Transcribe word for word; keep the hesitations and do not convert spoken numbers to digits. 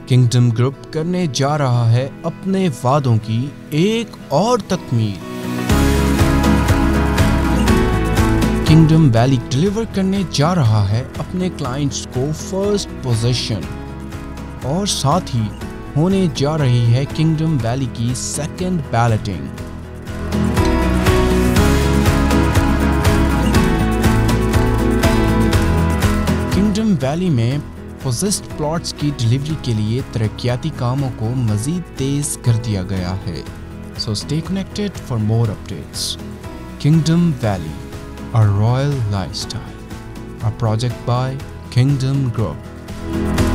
Kingdom group करने जा रहा है अपने वादों की एक और तकमील। किंगडम वैली डिलीवर करने जा रहा है अपने क्लाइंट्स को फर्स्ट पोजीशन और साथ ही होने जा रही है किंगडम वैली की सेकंड बैलेटिंग। किंगडम वैली में पोजेस्ड प्लॉट्स की डिलीवरी के लिए तरक्याती कामों को मजीद तेज कर दिया गया है। So stay connected for more updates. Kingdom Valley, a royal lifestyle, a project by Kingdom Group.